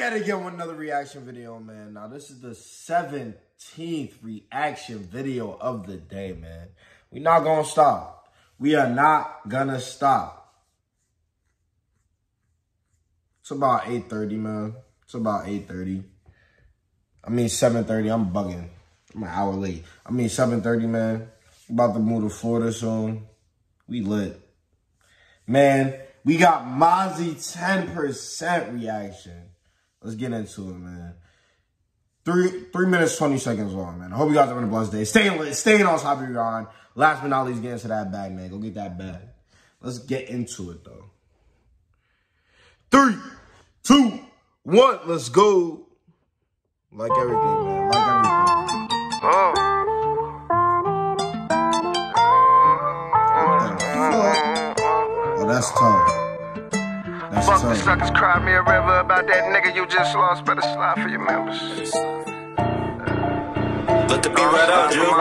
at it again with another reaction video, man. Now, this is the 17th reaction video of the day, man. We're not going to stop. We are not going to stop. It's about 8:30, man. It's about 8:30. I mean, 7:30. I'm bugging. I'm an hour late. I mean, 7:30, man. About to move to Florida soon. We lit. Man, we got Mozzy 10% reaction. Let's get into it, man. 3 minutes, 20 seconds long, man. I hope you guys are having a blessed day. Staying lit, staying on top of your grind. Last but not least, get into that bag, man. Go get that bag. Let's get into it, though. 3, 2, 1, let's go. Like everything, man. Like everything. Oh, that's tough. That's Fuck tough. the suckers, cry me a river about that nigga you just lost. Better slide for your members. Let the beat right out, Drew.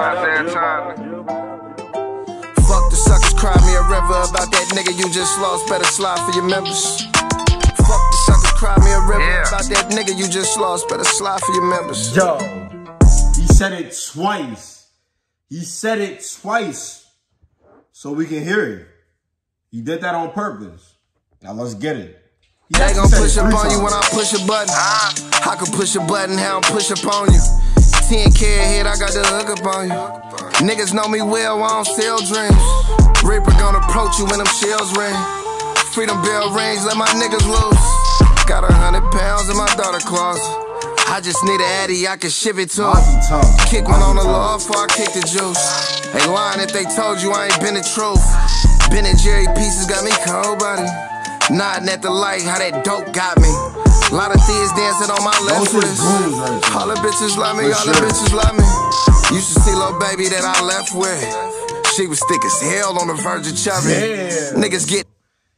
Fuck the suckers, cry me a river about that nigga you just lost. Better slide for your members. Fuck the suckers, cry me a river about that nigga you just lost. Better slide for your members. Yo, he said it twice. He said it twice so we can hear it. He did that on purpose. Now let's get it. They gon' push up on you when I push a button. I can push a button, how I push up on you. 10K ahead, I got the hook up on you. Niggas know me well, I don't sell dreams. Reaper gon' approach you when them shells ring. Freedom bell rings, let my niggas loose. Got 100 pounds in my daughter closet. I just need an addy, I can ship it to him. Kick one on the law before I kick the juice. They lying if they told you I ain't been the truth. Ben and Jerry pieces got me cold body. Nodding at the light, how that dope got me. Lot of thieves dancing on my left wrist. All the bitches love me, all the bitches love me. Used to see little baby that I left with. She was thick as hell on the verge of chubby. Damn. Niggas get.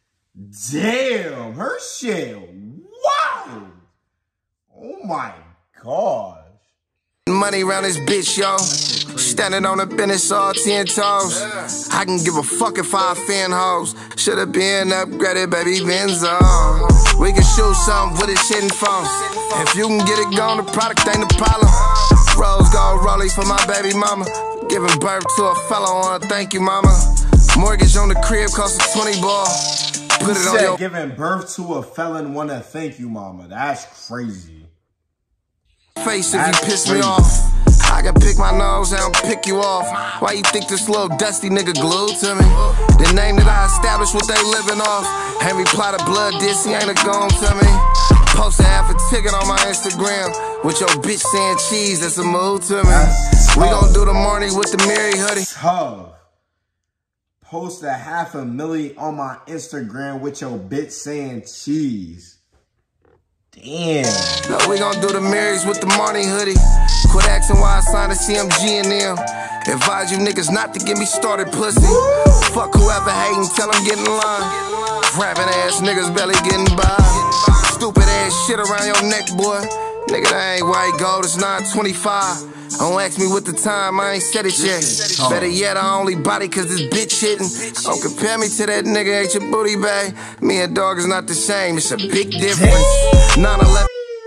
Damn, her shit. Wow. Oh my gosh. Money around this bitch, yo. Standing on the business all 10 toes. I can give a fuck if I offend hoes. Should've been upgraded, baby Benzo. We can shoot something with a shitting phone. If you can get it gone, the product ain't the problem. Rose gold rollie for my baby mama. Giving birth to a fellow, wanna thank you, mama. Mortgage on the crib cost a 20 ball. Put it on your giving birth to a felon, wanna thank you, mama. That's crazy. face if you piss me off. I can pick my nose, I don't pick you off. Why you think this little dusty nigga glued to me? The name that I established what they living off. Ain't reply to blood diss, he ain't a gone to me. Posted half a ticket on my Instagram with your bitch saying cheese, that's a mood to me. We gon' do the morning with the Mary hoodie. Tough. Posted 500,000 on my Instagram with your bitch saying cheese. Damn. No, we gon' do the Marys with the morning hoodie. Quit asking why I signed a CMG and them. Advise you niggas not to get me started, pussy. Fuck whoever hating, tell them get in line. Rapping ass niggas barely getting by. Stupid ass shit around your neck, boy. Nigga, that ain't white gold, it's 925. Don't ask me what the time, I ain't said it yet. Better yet, I only body cause this bitch hitting. Don't compare me to that nigga, ain't your booty bag. Me and dog is not the same, it's a big difference. 9/11.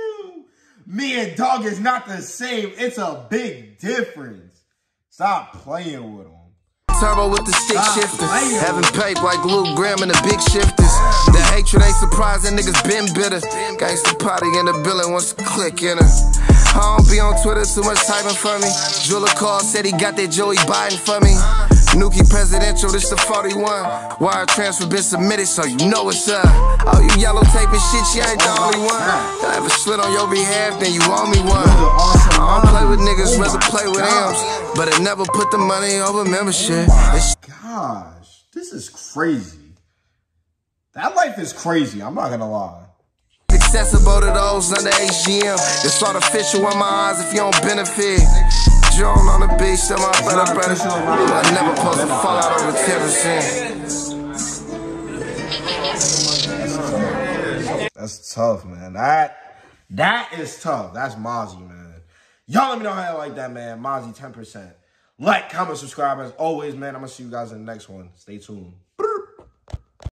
Me and dog is not the same, it's a big difference. Stop playing with him. Turbo with the stick shifters. Having pape like Luke Graham and the big shifters. The hatred ain't surprising, niggas been bitter. Gangsta party in the building, once a click in her. I don't be on Twitter, too much typing for me. Jeweler call, said he got that Joey Biden for me. Nuki presidential, this the 41. Wire transfer been submitted, so you know it's up. Oh, you yellow taping shit, you ain't the only one. I ever slid on your behalf, then you owe me one. I don't play with niggas, rather play with M's. But it never put the money over membership. Gosh, this is crazy. That life is crazy, I'm not gonna lie. Accessible to those under HGM. It's artificial in my eyes if you don't benefit. Drone on the beach, so my brother. I never supposed to fall out over 10%. That's tough, man. That is tough. That's Mozzy, man. Y'all let me know how you like that, man. Mozzy 10%. Like, comment, subscribe. As always, man, I'm gonna see you guys in the next one. Stay tuned.